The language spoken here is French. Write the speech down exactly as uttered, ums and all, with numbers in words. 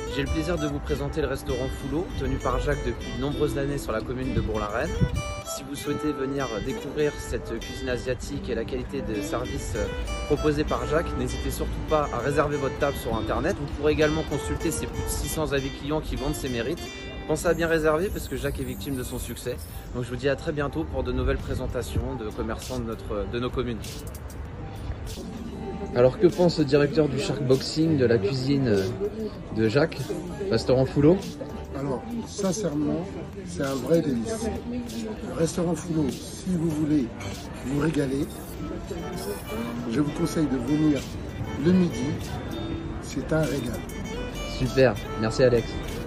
J'ai le plaisir de vous présenter le restaurant Foulot, tenu par Jacques depuis de nombreuses années sur la commune de Bourg-la-Reine. Si vous souhaitez venir découvrir cette cuisine asiatique et la qualité des services proposés par Jacques, n'hésitez surtout pas à réserver votre table sur internet. Vous pourrez également consulter ses plus de six cents avis clients qui vendent ses mérites. Pensez à bien réserver parce que Jacques est victime de son succès. Donc je vous dis à très bientôt pour de nouvelles présentations de commerçants de, notre, de nos communes. Alors que pense le directeur du Shark Boxing de la cuisine de Jacques, restaurant Foulot? Alors, sincèrement, c'est un vrai délice. Le restaurant Foulot, si vous voulez vous régaler, je vous conseille de venir le midi, c'est un régal. Super, merci Alex.